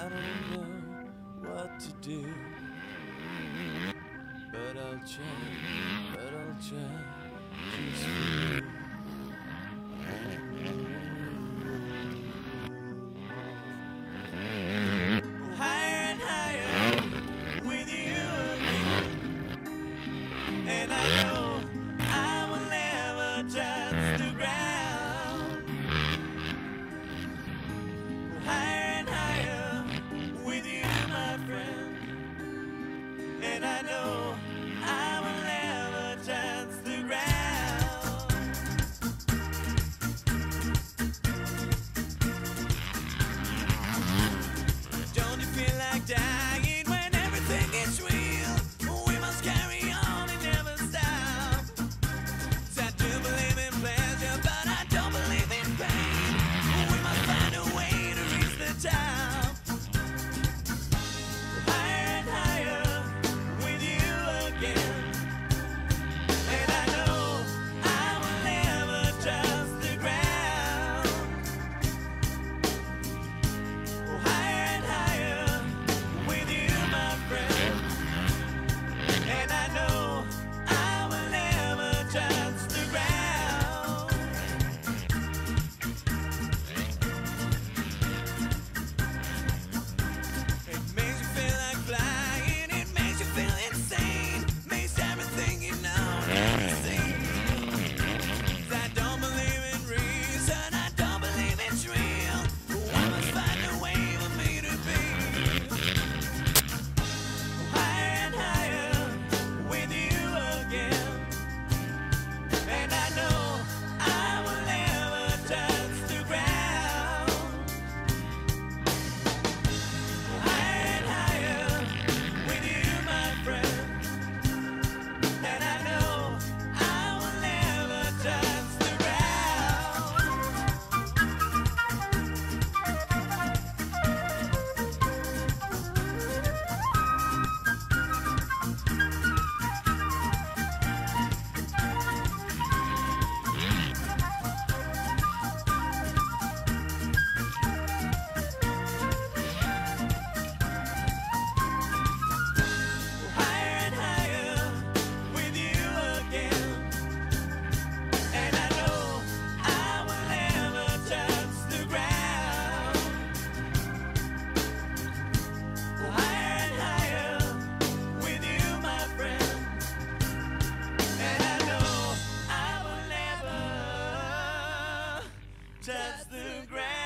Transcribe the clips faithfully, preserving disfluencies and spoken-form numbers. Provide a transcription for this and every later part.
don't know what to do, but I'll try, but I'll try just for you. Higher and higher with you again, and I know I will never touch the ground. Higher and higher with you, my friend, and I know I will never touch the ground. Don't you feel like dying when everything is real? We must carry on and never stop. 'Cause I do believe in pleasure, but I don't believe in pain. We must find a way to reach the top. Higher and higher with you again, and I know I will never touch the ground. Higher and higher with you, my friend, and I know I will never touch the ground. It makes you feel like flying, it makes you feel insane, makes everything you know never seen. 'Cause I don't believe in reason, I don't believe it's real. I must find a way for me to be. Higher and higher with you again, and I know I will never touch the ground. Higher and higher with you, my friend, and I know I will never touch the ground. Higher and higher with you again, and I know I will never touch the ground. Higher and higher with you, my friend, and I know I will never touch the ground.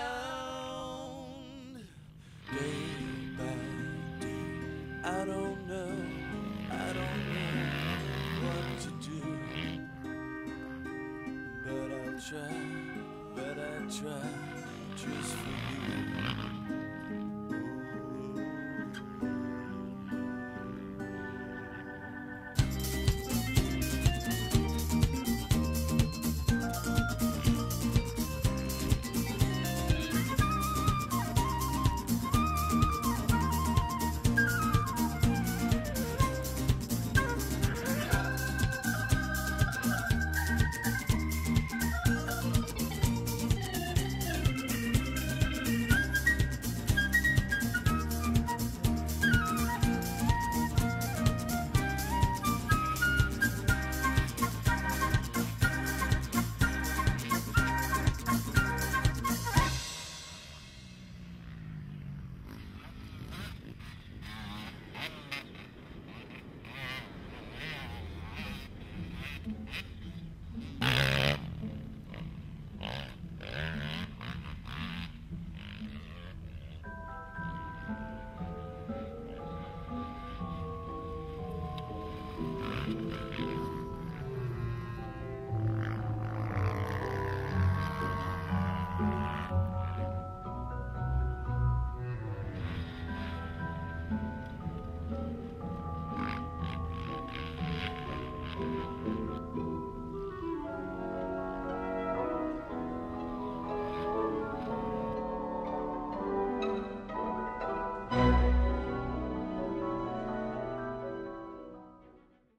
Day by day, I don't know, I don't know what to do, but I'll try, but I'll try just for